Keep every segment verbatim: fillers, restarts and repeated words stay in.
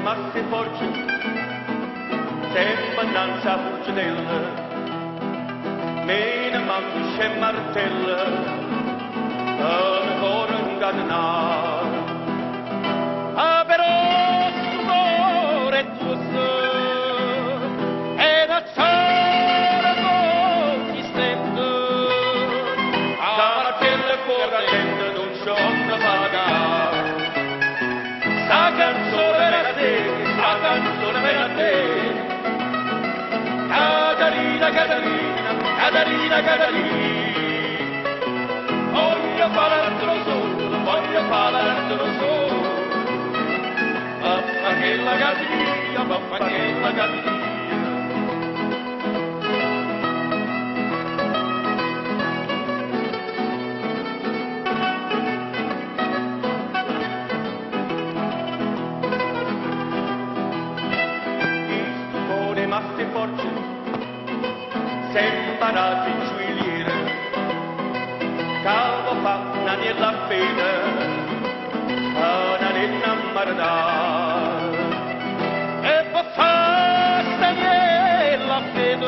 masse forgiù, sempre danza pugginella, meno manco c'è martella, ancora un cadenare. Ah, però l'amore è tuo e da c'era pochi stendo, a martella fuori attende non c'ho da pagare. Sta canzone per te, sta canzone per te, Caterina, Caterina, Caterina, Caterina, voglio fare l'altro solo, voglio fare l'altro solo, mamma che la Caterina, mamma che la Caterina. Masse forze, sempre parati gioielliere, calvo fa una nella fede, una nella maradà, e poi fa sta nella fede,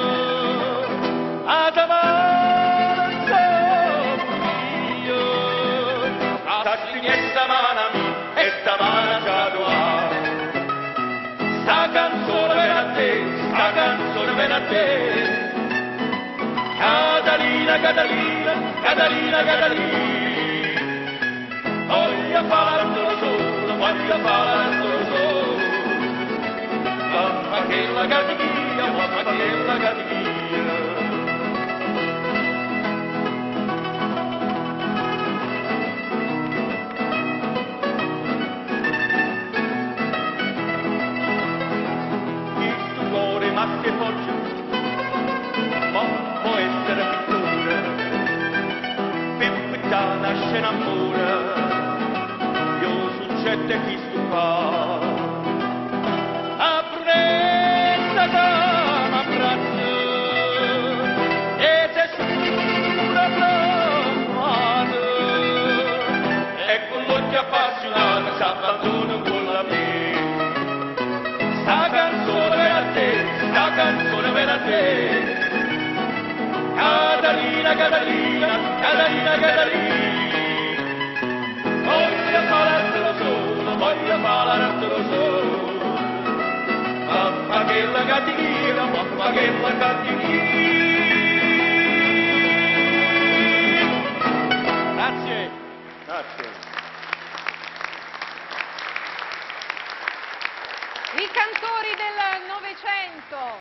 a davare il soffio, sta signetta manami, e sta mana già sta canzone per a te, sta canzone per a te, Caterina, Caterina, Caterina, Caterina, voglio fare l'altro solo, voglio fare l'altro solo, mamma che la Caterina, mamma che la Caterina. Masse forgiù, ma può essere pittura, pippita nasce in amore, io succede chi stufa, a presa da un abbraccio, e se scura flammata, e con l'occhio appassionato si abbandona con la me, sta canzone per te, sta canzone per te, Caterina, Caterina, Caterina, Caterina, voglio fare l'altro solo, voglio fare l'altro solo, mamma che la Caterina, mamma che la Caterina. Grazie. Grazie. I cantori del Novecento.